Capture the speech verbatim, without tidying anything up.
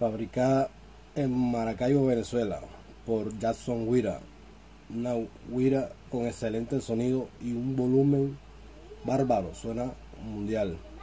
fabricada en Maracaibo, Venezuela, por Jackson Wira. Una Wira con excelente sonido y un volumen bárbaro, suena mundial.